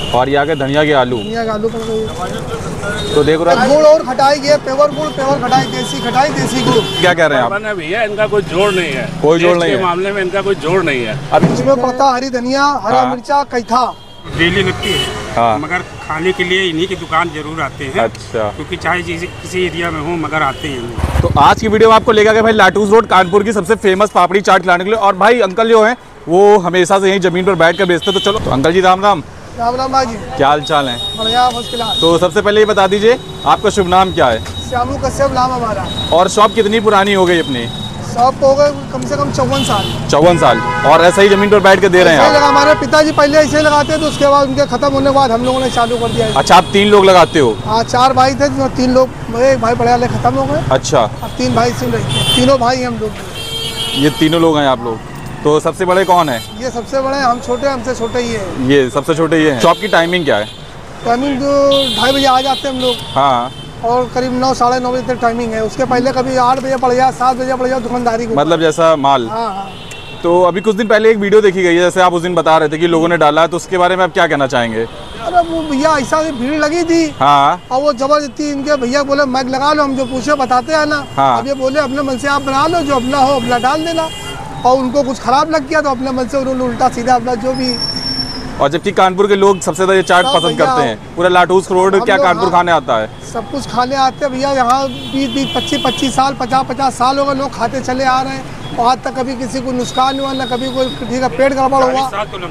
और ये आगे धनिया के आलू पड़ गई। तो देखो गुड़ और खटाई ये पेवर गुड़ पेवर खटाई देसी गुड़। क्या कह रहे हैं आप? भैया इनका कोई जोड़ नहीं है, कोई जोड़ नहीं है मामले में इनका कोई जोड़ नहीं है। अब इसमें पड़ता हरी धनिया, हरा मिर्चा, कैथा। डेली लगती है हाँ। मगर खाने के लिए इन्हीं की दुकान जरूर आते हैं। अच्छा, क्योंकि चाहे किसी एरिया में हो मगर आते हैं। तो आज की वीडियो में आपको लेकर गए भाई लाटूस रोड कानपुर की सबसे फेमस पापड़ी चाट खिलाने के लिए। और भाई अंकल जो है वो हमेशा से यहीं जमीन पर बैठ कर बेचते। तो चलो तो अंकल जी राम राम। राम राम भाई जी, क्या हाल चाल है? बढ़िया फर्स्ट क्लास। तो सबसे पहले ये बता दीजिए आपका शुभ नाम क्या है? श्यामू कश्यप नाम हमारा। और शॉप कितनी पुरानी हो गई अपनी? शॉप हो गए कम से कम 54 साल। 54 साल। और ऐसा ही जमीन पर बैठ के दे रहे हैं आप? हमारे पिताजी पहले ऐसे लगाते थे, उसके बाद उनके खत्म होने के बाद हम लोगों ने चालू कर दिया। अच्छा, आप 3 लोग लगाते हो? हाँ, 4 भाई थे, 3 लोग, एक भाई बड़े वाले खत्म हो गए। अच्छा, अब 3 भाई सिम रहते हैं, तीनों भाई हम लोग। ये तीनों लोग हैं आप लोग। तो सबसे बड़े कौन है? ये सबसे बड़े, हम छोटे, हमसे छोटे ही है। ये सबसे छोटे ये हैं। शॉप की टाइमिंग क्या है? टाइमिंग 2-2:30 बजे आ जाते हैं हम लोग। हाँ, और करीब 9 साढ़े 9 बजे तक टाइमिंग है। उसके पहले कभी 8 बजे पड़ जाए, 7 बजे पड़ जाए दुकानदारी को। मतलब जैसा माल। हाँ। तो अभी कुछ दिन पहले एक वीडियो देखी गई है, जैसे आप उस दिन बता रहे थे कि लोगों ने डाला है, तो उसके बारे में आप क्या कहना चाहेंगे? अरे वो भैया ऐसा भीड़ लगी थी। हाँ। और वो जबरदस्ती इनके भैया बोले मैग लगा लो, हम जो पूछे बताते हैं ना। हाँ। अब ये बोले अपने मन से आप बना लो, जो अपना हो अपना डाल देना। और उनको कुछ खराब लग गया तो अपने मन से उन्होंने उल्टा सीधा अपना जो भी। और जबकि कानपुर के लोग सबसे ज्यादा ये चाट पसंद करते हैं, पूरा लाटूस रोड क्या कानपुर खाने आता है? सब कुछ खाने आते हैं भैया। यहाँ 20-25 साल 50 साल हो गए लोग खाते चले आ रहे हैं। और आज तक कभी किसी को नुकसान हुआ ना, कभी कोई किसी का पेट गड़बड़ हुआ।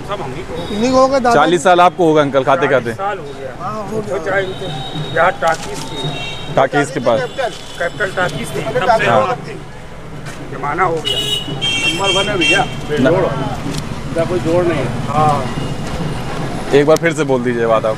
40 साल आपको होगा अंकल खाते खाते? टाकीज के पास कैपिटल टाकीज थी, तब से जमाना हो गया। नंबर बने भैया, इनका कोई जोड़ नहीं है। हाँ। एक बार फिर से बोल दीजिए बात आप।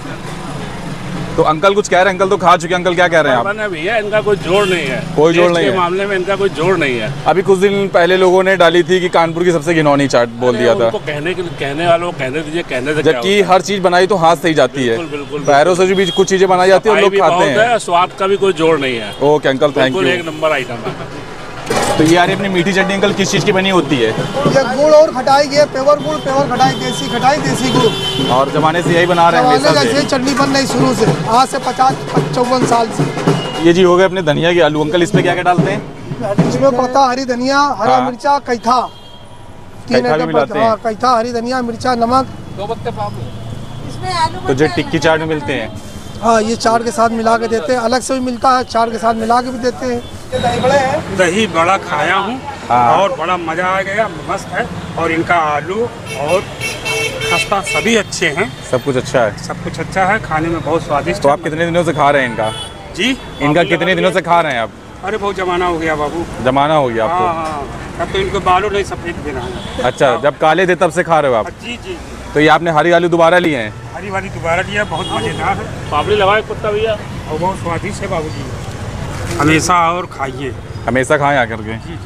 तो अंकल कुछ कह रहे हैं? अंकल तो खा चुके, अंकल क्या कह रहे हैं आप? बने भैया इनका कोई जोड़ नहीं है, कोई जोड़ नहीं है मामले में इनका कोई जोड़ नहीं है। अभी कुछ दिन पहले लोगों ने डाली थी कि कानपुर की सबसे घिनौनी चाट बोल दिया था। कहने वालों को कहने दीजिए, कहने से जबकि हर चीज बनाई तो हाथ से ही जाती है। बिल्कुल। पैरों से भी कुछ चीजें बनाई जाती है और लोग खाते हैं। स्वाद का भी कोई जोड़ नहीं है। Okay uncle, thank you. एक नंबर आइटम है। तो ये यार अपनी मीठी चटनी अंकल किस चीज़ की बनी होती है? ये गुड़ और खटाई, ये पेवर गुड़ पेवर खटाई देसी गुड़। और जमाने से यही बना रहे हैं हमेशा से? चटनी बन रही शुरू से, आज से 50-54 साल से। ये जी हो गए अपने धनिया के आलू। अंकल इसमें क्या क्या डालते हैं? इसमें पड़ता हरी धनिया, हरा मिर्चा, कैथा। 3 आइटम पड़ता है। कैथा, हरी धनिया, मिर्चा, नमक। 2 पत्ते पाव। तो जो टिक्की चाट में मिलते हैं? हाँ, ये चाट के साथ मिला के देते हैं। अलग से भी मिलता है, चाट के साथ मिला के भी देते हैं। ये दही बड़े हैं। दही बड़ा खाया हूँ और बड़ा मजा आ गया, मस्त है। और इनका आलू और खस्ता सभी अच्छे हैं। सब कुछ अच्छा है? सब कुछ अच्छा है, खाने में बहुत स्वादिष्ट। तो आप कितने दिनों से खा रहे हैं इनका? जी, इनका कितने दिनों से खा रहे हैं आप? अरे बहुत जमाना हो गया बाबू। जमाना हो गया आपको? हाँ, तब तो इनको बालू नहीं सफेद देना है। अच्छा, जब काले थे तब से खा रहे हो आप? जी जी। तो ये आपने हरी आलू दोबारा लिए हैं? हरी वाली दोबारा लिया, बहुत मजेदार है। पापड़ी लगाए कुत्ता भैया, और बहुत स्वादिष्ट है बाबू जी। हमेशा और खाइए। हमेशा खाएं आकर के। जी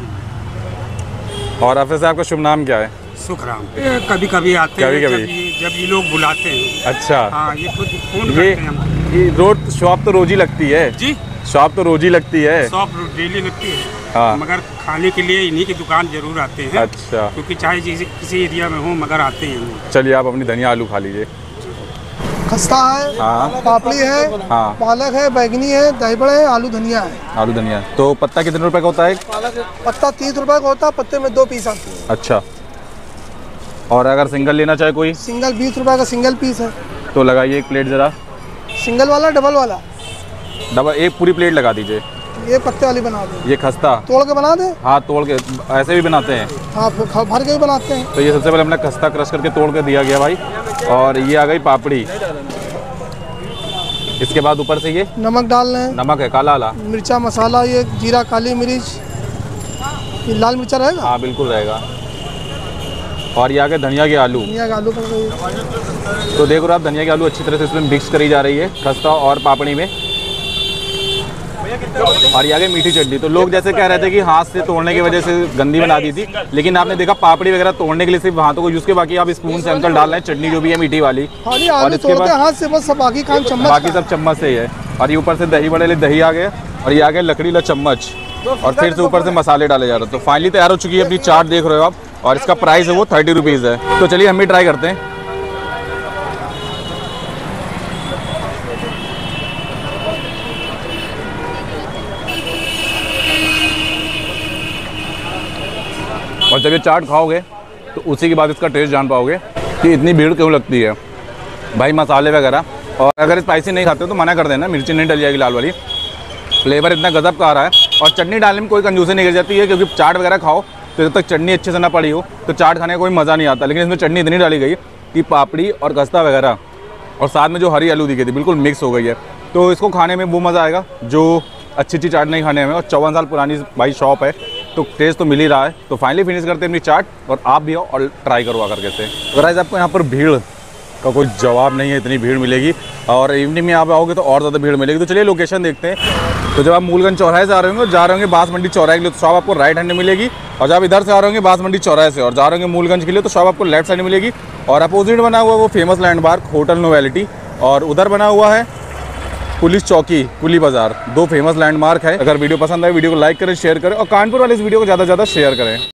जी। और आप से आपका शुभ नाम क्या है? सुख राम। कभी कभी आते हैं, जब ये लोग बुलाते हैं। अच्छा। हाँ, ये खुद फोन करते हैं हमको। ये रोड शॉप तो रोज ही लगती है? जी, शॉप तो रोज ही लगती है। शॉप डेली लगती है। हाँ। मगर खाने के लिए इन्हीं की दुकान जरूर आते हैं। अच्छा। क्योंकि चाहे किसी एरिया में हो मगर आते हैं। चलिए आप अपनी धनिया आलू खा लीजिए। खस्ता है, हाँ। पापड़ी है, हाँ। पालक है, बैगनी है, दही बड़े है, आलू धनिया है। आलू धनिया। तो पत्ता कितने रुपए का होता है? पत्ता 30 रुपए का होता है, पत्ते में 2 पीस आते हैं। अच्छा। और अगर सिंगल लेना चाहे कोई? सिंगल 20 रुपए का सिंगल पीस है। तो लगाइए एक प्लेट जरा। सिंगल वाला, डबल वाला? डबल, एक पूरी प्लेट लगा दीजिए। ये पत्ते वाली बना दे। ये खस्ता तोड़ के बना दे? हाँ, तोड़ के ऐसे भी बनाते हैं। हाँ, भर के भी बनाते हैं। तो ये सबसे पहले हमने खस्ता क्रश करके तोड़ के दिया गया भाई। और ये आ गई पापड़ी। इसके बाद ऊपर से ये नमक डालना है। नमक है काला वाला? मिर्चा मसाला, ये जीरा, काली मिर्च, ये लाल मिर्चा रहेगा? हाँ बिल्कुल रहेगा। और ये आ गए धनिया के आलू। धनिया के आलू पड़ गई। तो देखो आप, धनिया के आलू अच्छी तरह से इसमें मिक्स करी जा रही है खस्ता और पापड़ी में। और ये आ गई मीठी चटनी। तो लोग जैसे कह रहे थे कि हाथ से तोड़ने की वजह से गंदी बना दी थी, लेकिन आपने देखा पापड़ी वगैरह तोड़ने के लिए सिर्फ हाथों को यूज के, बाकी आप स्पून से अंकल डाल रहे हैं चटनी जो भी है मीठी वाली। और इसके बाद हाथ से बस, बाकी काम चम्मच, बाकी सब चम्मच से ही है। और ये ऊपर से दही बड़े दही आ गए। और ये आ गए लकड़ीला चम्मच। और फिर से ऊपर से मसाले डाले जा रहे हैं। तो फाइनली तैयार हो चुकी है अपनी चाट, देख रहे हो आप। और इसका प्राइस है वो 30 रुपीज़ है। तो चलिए हम भी ट्राई करते हैं। और जब ये चाट खाओगे तो उसी के बाद इसका टेस्ट जान पाओगे कि इतनी भीड़ क्यों लगती है भाई। मसाले वगैरह, और अगर स्पाइसी नहीं खाते हो तो मना कर देना, मिर्ची नहीं डल जाएगी लाल वाली। फ्लेवर इतना गजब का आ रहा है, और चटनी डालने में कोई कंजूसी नहीं कर जाती है, क्योंकि चाट वगैरह खाओ तो जब तक चटनी अच्छे से ना पड़ी हो तो चाट खाने का कोई मज़ा नहीं आता। लेकिन इसमें चटनी इतनी डाली गई कि पापड़ी और खस्ता वगैरह और साथ में जो हरी आलू दी गई थी बिल्कुल मिक्स हो गई है। तो इसको खाने में वो मज़ा आएगा जो अच्छी चाट नहीं खाने में। और 54 साल पुरानी भाई शॉप है तो टेस्ट तो मिल ही रहा है। तो फाइनली फिनिश करते हैं अपनी चाट, और आप भी आओ और ट्राई करो आकर के से। तो गाइस आपको यहाँ पर भीड़ का कोई जवाब नहीं है, इतनी भीड़ मिलेगी, और इवनिंग में आप आओगे तो और ज़्यादा भीड़ मिलेगी। तो चलिए लोकेशन देखते हैं। तो जब आप मूलगंज चौराहे से आ रहे होंगे बांस मंडी चौराहे के लिए, तो शॉप आपको राइट हैंड में मिलेगी। और जब आप इधर से आ रहे होंगे बांस मंडी चौराहे से और जा रहे होंगे मूलगंज के लिए, तो शॉप आपको लेफ्ट साइड में मिलेगी। और अपोजिट बना हुआ वो फेमस लैंडमार्क होटल नोवेलिटी, और उधर बना हुआ है पुलिस चौकी कुली बाजार। दो फेमस लैंडमार्क है। अगर वीडियो पसंद आए वीडियो को लाइक करें, शेयर करें, और कानपुर वाले इस वीडियो को ज़्यादा से ज़्यादा शेयर करें।